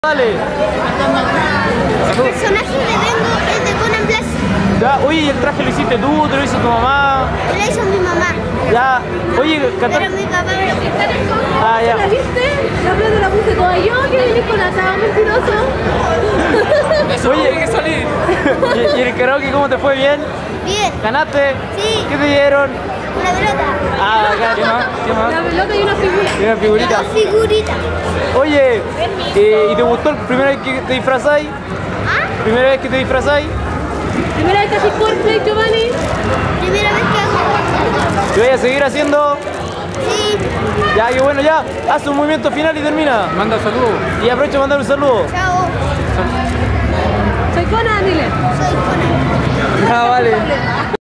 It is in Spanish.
Dale. El personaje de Bengo es de Conan Blast. Ya, oye, ¿el traje lo hiciste tú? ¿Te lo hizo tu mamá? Lo hizo mi mamá. Ya, oye, cantar. Pero mi papá me lo prestó. Ah, ya. ¿La viste? La plata la puse toda yo, que venís con atado mentiroso. Oye, hay que salir. ¿Y el karaoke cómo te fue? ¿Bien? Bien. ¿Ganaste? Sí. ¿Qué te dieron? Una pelota. Ah, acá, ¿qué más? ¿Qué más? La pelota y una figura. ¿Y una figurita? Dos figuritas. Oye, ¿y te gustó la primera vez que te disfrazáis? ¿Ah? ¿Primera vez que te disfrazáis? Primera vez que haces cosplay, Giovanni. Primera vez que hago. ¿Te voy a seguir haciendo? Sí. Ya, que bueno, ya. Haz un movimiento final y termina. Manda saludos. Y aprovecha para mandar un saludo. Chao. Soy Conan, dile. Soy Conan. Ah, vale.